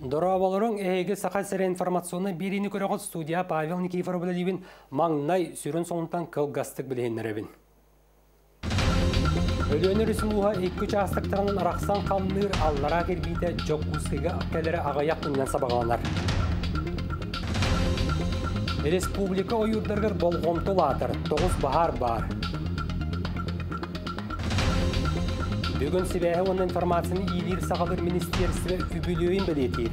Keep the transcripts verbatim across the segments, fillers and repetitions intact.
Дороболорун эге сақа сәрі информационны беріні көріғыт студия Павел Никифоров білебін маңнай сүрін соңынтан кылгастық білгенлеребін. Өлөнер үсімуға екі частықтарының арақсан қамныр аллара кербейді жоқ ұсқыға әкелері ағаяқ күннен сабағанар. Республика ойырдырғыр болғымтыл атыр, тоғыз бағар бар. Бүгін себәхі оның информацияны иелер сағалыр министерсі үбілуін білетейір.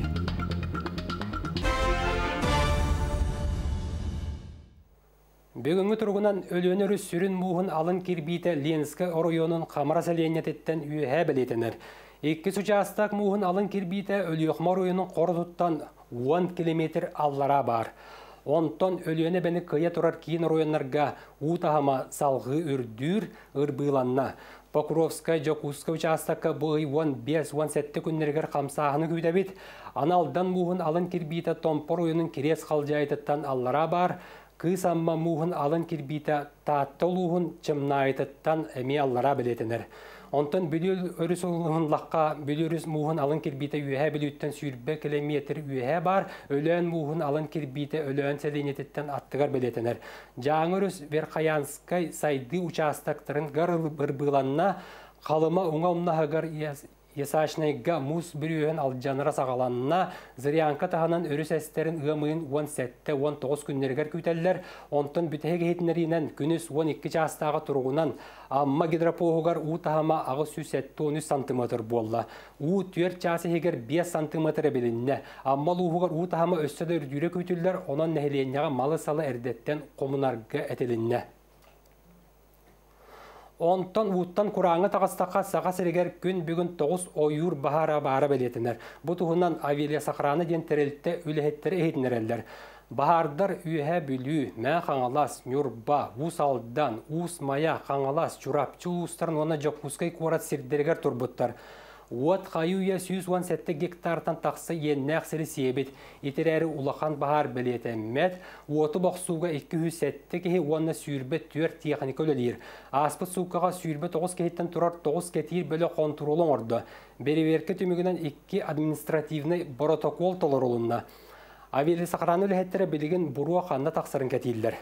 Бүгінгі тұрғынан өлөнері сүрін мұғын алын кербейті Ленскі оройонын қамыра сәленететтен үйе білетінер. Екі сұчастақ мұғын алын кербейті өліқма оройонын қорытыттан он километр аллара бар. Онтон өлөне бәні кыя тұрар кейін оройонларға ұтағама салғы үрдүр ұрбыланна. Покровская Жокуская участакка бұғый он бес он жеті күннергер қамсағыны көйдәбет. Аналдан мұғын алын кербейті томпор ойының керес қалжайтыттан аллара бар. Кыз амма мұғын алын кербейті татты ұлығын чымнайтыттан әме аллара білетінер. Онтан бүліл өріс ұлығын лаққа бүліріс мұғын алын кербейті үйе білеттен сүйірбе километр үйе бар. Өлен мұғын алын кербейті өлен сәленететтен аттығар білетінер. Жаң өріс Верхаянскай сайды участактарын ғарыл бір-бұланна қалыма ұңа ұмнағығар есашнайға мұз бүріуін алджаныра сағаланына зырянка тағынан өріс әстерін ұғымын он жеті он тоғыз күннергер күйтәлілер. Онтан бүтәге етінерінен күніс он екі жастағы тұрғынан амма гидропоғығар ұтағама ағы жүз жеті он үш сантиметр болла. У төрт жасы егер бес сантиметр білінне. Амма луғығар ұтағама өсседі үрдүйре көйтілдер, онан нәхіленеға малы салы әрдеттен қомынарға әтелінне. Онтан уттан құраңы тағыстаққа саға сірегер күн бүгін тоғыз ойыр бағара бары білетінер. Бұл тұғынан авиалия сақыраны ден тәрелтті өліхеттері ехетінерелер. Бағардар үйе бүлі, мән қаңалас, нүрба, ұс алдан, ұс мая, қаңалас, чурапчы ұстарын оны жоқпұскай қорат сердергер тұрбыттар. Уат қайуя жүз он жеті гектартан тақсы еннәқ сірі себет, етерәрі улақан бағар білетемет, уоты бақсуға екі жүз жеті кеге онына сүйірбет төрт техника өлелер. Аспыт суқаға сүйірбет тоғыз кехеттен тұрар тоғыз кетер бөлі контролын орды. Береверкі түмігінен екі административный протокол толыр олынна. Авиалия сақыраны өліхеттері білген бұруа қанна тақсырын кәтейлер.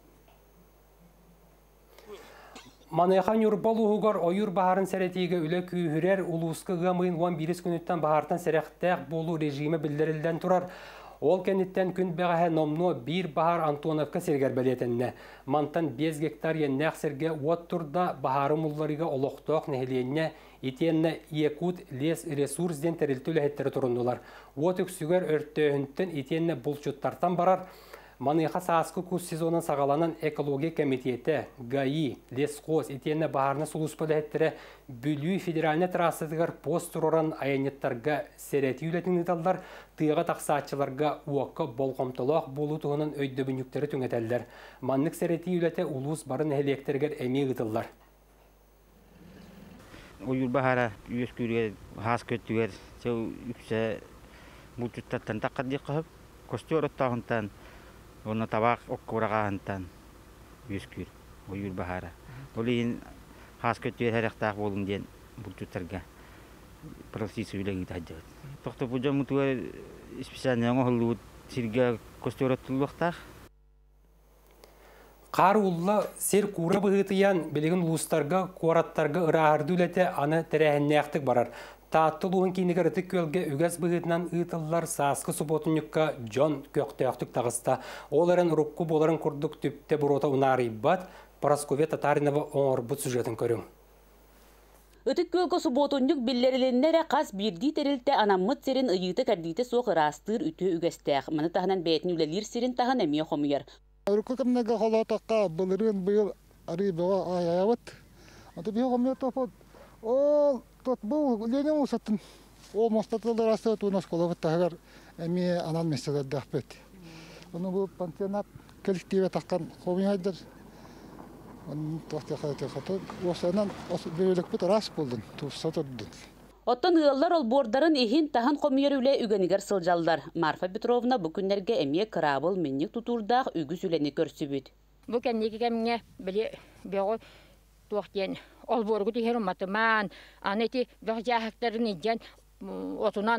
Манайхан юрбал уғығар ойыр бағарын сәретегі үлі күйірер ұлысқы ғамын он бес күніттен бағартан сәрәқтәқ болу режимі білдірілден тұрар. Ол кәнеттен күн бәғәе номно бір бағар Антоновка сергер білетінне. Мантан бес гектар еннәқ серге от тұрда бағары мұлларыға олықтоқ нәхіленне етенне Якут лес ресурс ден тәрілті үләхеттері тұрындылар. От үксігер өрттөйінттен етенне бұлчуттартан барар. Манайха саасқы күз сезонын сағаланан экология комитеті, ГАИ, Лесқоз, етені бағарны сұлыспылы әттірі бүлі федеральны трассадығар пост тұроран аяниттарға сәреті үлетін ұталдар, тыға тақсатчыларға уақы болғымтылық болу тұғынан өйді бүніктері түңетелдер. Маннық сәреті үлеті ұлыс барын әлектергер әме ұтылдар. Ойыл бағара үйес көрге хас көттігер, сәу үксе бұлчуттаттан таққадды қығып, көсті ұрыттағынтан Оны табақ оққырағағынтан өскүр, ойыр бағара. Олейін хас көттер әріқтақ болын ден бұлтуттарға процесі үләңі тәждігіт. Тоқты бұжа мұтуға специалinen оғылуыд сирге көстер өттілуқтақ. Қар ұлла сер кура бұғытыян білігін ұлыстарға, қораттарға ұрағырды үләті аны тәрәхінне ақтық барар. Тааттылуын кейінігер үтік көлге үгәз бұғытынан ұйтылар сасқы сұботыныққа жон көқтеяқтық тағыста. Оларын ұрыққы боларын күрдік түпте бұрота ұнары бат, Парасковия Татаринова оңыр бұт сюжетін көрің. Үтік көлгі сұботынық білдеріленнері қас бірді терілті анаммыт серін ұйыты кәрдейті соқ ырастыр үті үгәстәқ. Мұны тағынан бәйтін үлелер серін тағын әмей қомыйыр. Үркі кімнегі қолатаққа бұлырын бұйыл арый бұға аяявыт. Аты бей қомыйыр топыд. Ол тот бұл лене ұсаттын. Ол мостатылдар астығыт ұнас қолабыт тағығар әме анан меселер дәқпет. Оны бұл пантенат коллективе таққан қомыйайдар. Оның тоқты қайты қаты. Осынан бөйлік бұт рас болдың, туыса тұрдың. Оттан ұялар ол бордарын ехін тағын қомыйыр үлі үгенігер сылжалдар. Марфа Петровна бұл күнлерге әме қырабыл меннік тұтурдақ үгіз үлені көрсі бүд. Бұл кәннегі кәміне біле беғой тоқтен ол боргу тихеру матыман, анети бақ жахактарын иден отунан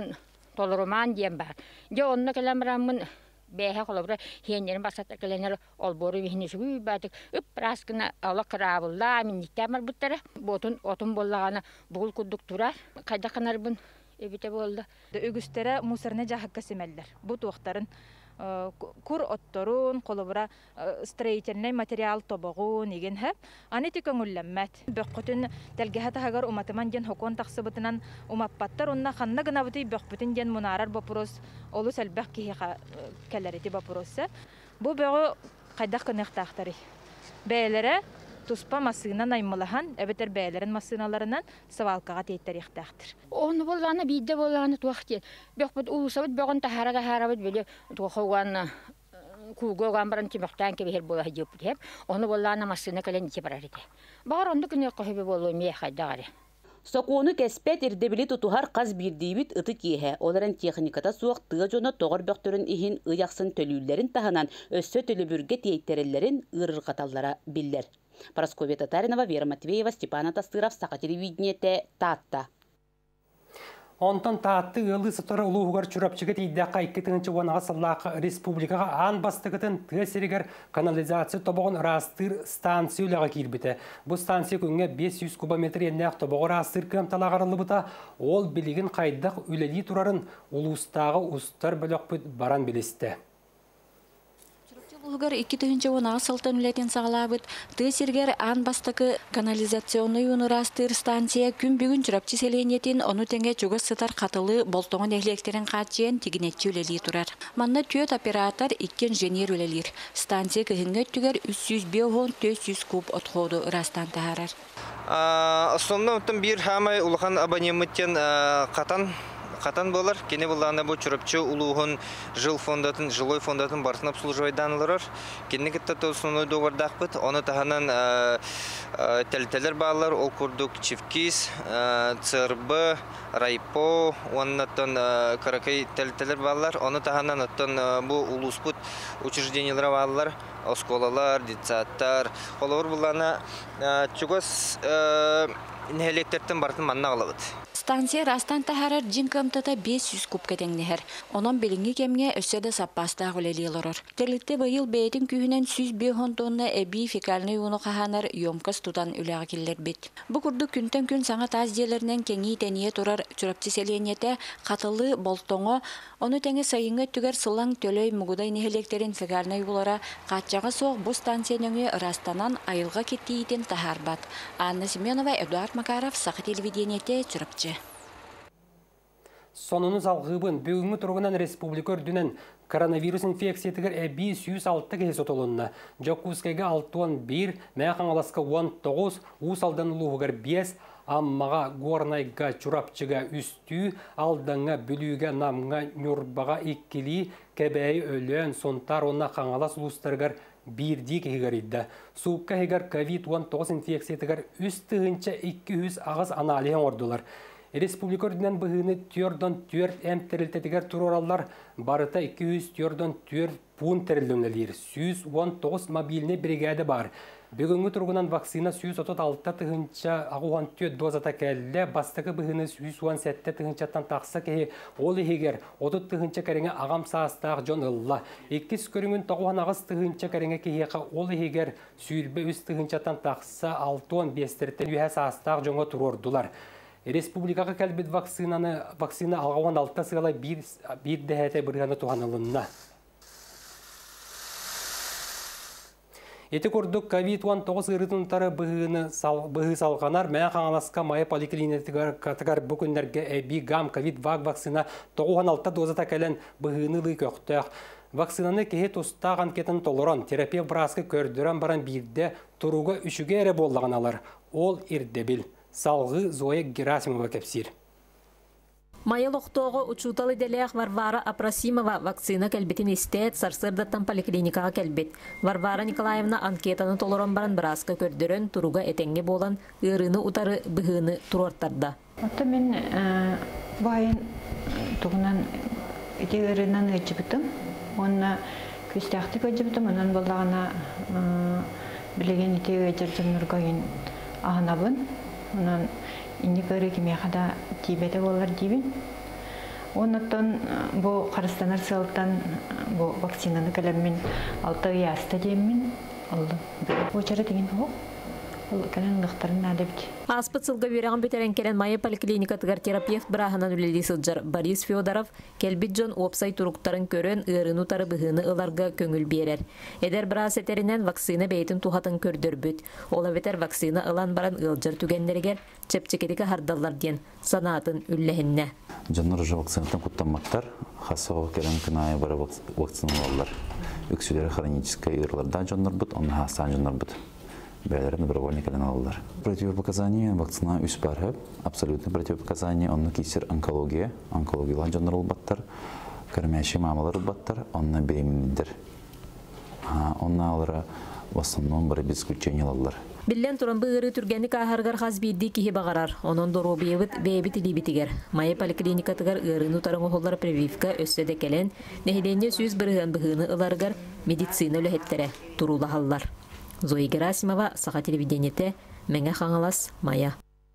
толоруман диен бар. Же онна келемрамын бэхэ холобра хеннерин басат келенер олбору вихни сүгүй батык үп раскына ала кырабылла минниктамар буттара ботун отун боллагана бугул кудук турар кайда канарбын эбите болду. Үгүстөрө мусорны жахакка семелдер. Бу туактарын кур отторун колобра строительный материал тобогун иген хэп аны тикөңүлләммәт бөккөтүн телгәһәтә хагар уматыман ден хокон таксыбытынан умаппаттар онна ханна гына бути бөкбүтүн ден мунарар бопрос олу сәлбәк ки кәләрити бопросы бу бөгө кайдак кыныктактары бәйләре туспа масына наймалахан эбетер бәйләрен масыналарынан савалкага тейттәрихтәхтер. Оны болланы бидде болланы туахтен. Бөкбүт улусабыт бөгөн тахарага харабыт беле тухауган кугоган баран тимактан кебер бола хип хеп. Оны болланы масына кален ити барар иде. Бар онды күнө кохебе болу ме хайдагары. Сокуны кеспет ирдебили тутухар каз бирдибит ыты киһе. Оларын техниката суак тыга жона тогор бөктөрүн ихин ыяксын төлүлләрин таханан өссө төлөбүргө тейтерелләрин ырыргаталлара биллер. Парасковья Татаринова, Вера Матвеева, Степана Тастыров, Саха телевидениете, Татта. Онтон таатты ылы сытыры улуғығар чүрапчыгыт иддаққа икки тыңынчы уанаға сыллақы республикаға ан бастығытын тыгасерігер канализация тобоғын растыр станция үліға кирбіті. Бұл станция күнге бес жүз кубометр еннәқ тобоғы растыр көмталағарылы бұта, ол білігін қайдақ үлелі тұрарын улустағы ұстар бөліқ баран білесті. Булгар икки тыгынчы унаға сылтын үлетен сағалабыт, тыгасергер ан бастықы канализационный унырастыр станция күн бүгін жүрапчы селенетін оны тәңге жүгіс сытар қатылы болтоңын әхлектерін қатчиен тегінетчі үлелі тұрар. Манна түйет оператор икки инженер үлелер. Станция көхінгі түгер үч жүз беш төрт жүз куб отходу растан тахарар. Основном bir хамай улахан абонеметтен қатан Катан болар, кене булланы бу чурапчы улугун жыл фондатын, жилой фондатын барсын обслуживать данылар. Кене кетте тосуну довардакпыт, оны таханан телтелер баллар, ол курдук Чевкис, ЦРБ, Райпо, оннан каракай телтелер баллар, оны таханан оттан бу улуспут учреждениялар баллар, осколалар, детсаттар. Олар булланы чугас нехелектерден бартын манна алабыт. Станция растан тахарар жинкамтата беш жүз куб кетеңнехер. Онон билинги кемге өссөдө саппастаа гөлелиелорор. Терликте быйыл бейтин күйүнөн жүз беш тонна эби фекальный уну каханар ёмкас тутан үлага киллер бит. Бу курду күнтөн күн саңа таз жерлеринен кеңи тение турар чурапчы селенете катылы болтоңо, ону теңе сайыңга түгер сылаң төлөй мугудай нехелектерин фекальный улара катчага соқ бу станцияныңы растанан айылга кеттиитин тахарбат. Анна Семенова, Эдуард Макаров, Саха телевидениете, чурапчы. Сонуну салғыбын бүгінгі тұрғынан республика үрдінен коронавирус инфекциятығыр әбі сүйіс алты кез отолынна. Жокускайға алтуан бір, мәқан аласқа он тоғыз, ұс алдан ұлығығыр бес, аммаға горнайға чурапчыға үсті, алдаңа бүліге намға нүрбаға иккілі, кәбәйі өлен, сонтар онна қаңалас ұлыстарғар бірдік егер едді. Суыққа егер ковид он тоғыз инфекциятығыр үстігінші икки жүз ағыз аналиен ордылар. Республика үрдінен бұғыны түрден төрт әм тәрілтетігер тұроралар барыта икки жүз түрден төрт пун тәрілдіңлер. жүз он тоғыз мобильный бригады бар. Бүгінгі тұрғынан вакцина жүз отыз алты тығынча ағуған төрт дозата кәлі, бастықы бұғыны жүз он жеті тығынчаттан тақса кеге ол егер отыз тығынча кәріңе ағам састақ жон ұлла. Еккіз көріңін тағуған ағыз тығынча кәріңе кеге ол егер сүйілбі үз тығынчаттан тақса алты он бес тәріттен үйе састақ жоңға тұрордылар. Республикаға кәлбет вакцинаны вакцина алған алтта сығалай бір дәхәті бірғаны туғанылынна. Еті көрдік ковид он тоғыз ұрытынтары бұғы салғанар мәң қаңаласқа майы поликлинетігар бүкіндерге әбі гам ковид вак вакцина тоғуған алтта дозата кәлін бұғыны лүй көқтіқ. Вакцинаны кеге тұстаған кетін толыран, терапия бұрасқы көрдірен баран бірде тұруға үшіге әрі болдаған алар. Ол ирдебіл. Салғы Зоя Герасимова кәпсир. Майыл оқтоғы учуталы делеғ Варвара Апрасимова вакцина кәлбетін істет сарсырдаттан поликлиникаға кәлбет. Варвара Николаевна анкетаны толыран баран бірасқа көрдірін тұруға әтенге болан ұрыны ұтары бұғыны тұрортарда. Отта мен байын тұғынан әте ұрынан өтші бұтым. Онына көстәқті көтші бұтым. Онын болдағына білеген әте өтшірдім нұрғайын ағынабын. Онан инди көрі кеме қада тибеті болар дейбін. Оннан бу Карыстанар сылтан бу вакцинаны калеммин алты яста деммин алды. Очары деген хо. Ол канан дохтарын надебит. Аспытсылга береген бетерен келен майя поликлиникатыгар терапевт бираханан үлели сылжар Борис Федоров келбит жон опсай туруктарын көрөн ырыну тары быхыны ыларга көңүл берер. Эдер брас этеринен вакцина бейтин тухатын көрдөрбүт. Ола бетер вакцина ылан баран ылжар түгендергер чепчекетике хардаллар ден санаатын үллехинне. Жаннар уже вакцинатын куттаматтар, хасоо келен кынай бара вакциналар. Үксүлөр хроническая ырларда жаннар бут, онна хасан жаннар бут. Бәлерін добровольный каналдар. Противопоказания вакцина үс бар, абсолютно противопоказания. Онны кисер онкология, онкологиялан жанр олбаттар, кәрмәші мамалар олбаттар, онны беремендер. Онны алыра в основном бары без исключения алалар. Биллен туран быгыры түргенник ахаргар хас бидди кихи багарар. Онон дору бейбит бейбит илибитигер. Майя поликлиникатыгар ырыну тарыңы холлар прививка өссөде келен, нехиденне сүйіз бырыган быгыны ыларгар медицина үлэхеттере турулахаллар. Зоя Герасимова, Саха телевидениете, Меңе Хаңалас, Майя.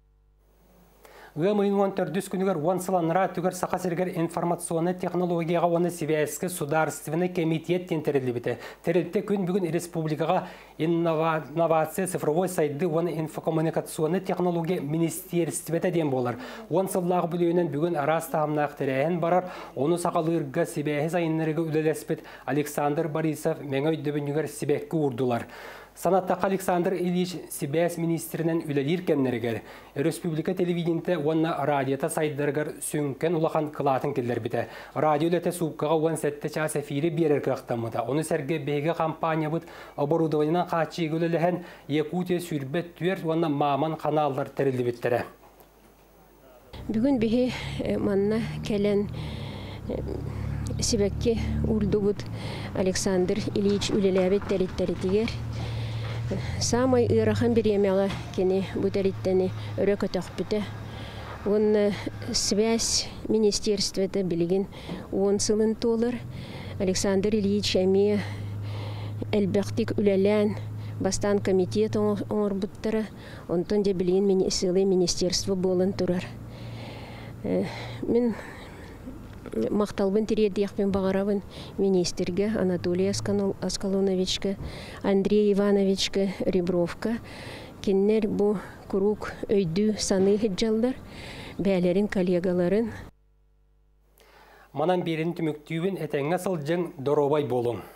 Гымыйнуан төрдүс күнігер уансыланыра түгер Саха сергер информационный технологияға оны Сибирский сударственный комитет тентерелі біті. Терелтте күн бүгін республикаға инновация цифровой сайды оны инфокоммуникационный технология министерстветі ден болар. Уансыллағы бүлейінен бүгін арас тағымнақ тірәйін барар, оны сақалырға Сибирский сайынларығы үлелеспет Александр Борисов мәңі өйдөбінігер Сибирский урдулар. Санаттақ Александр Ильич Сибирс министрінен үлелер кәннергер. Республика телевидениеті онна радиота сайдыргар сүнкен улахан қылатын келдер біті. Радио ләті суққаға он сәтті час эфирі берер қақтамыда. Оны сәрге бейгі компания бұд оборудованынан қачы көлеліген Якутия сүрбет түер онна маман каналдар тәрілді біттірі. Бүгін бейі манна кәлен Сибекке урду бұд Александр Ильич үлеләбет тәріттәрітігер. Самай ырахан беремела кені бұтариттені өрөк өтөк бүті. Он связь министерстветі білген он сылын толыр. Александр Ильич әме әлбәқтік үлелән бастан комитет оңыр бұттыры. Онтон де білген сылы министерство болын тұрар. Мен мақталбын тиредияқпен бағарабын министрге Анатолий Аскалоновичке, Андрей Ивановичке Ребровка. Кеннер бұ күрук өйді саны хеджалдар, бәлерін коллегаларын. Манан берін түміктүйін әтәңі сылжың доробай болың.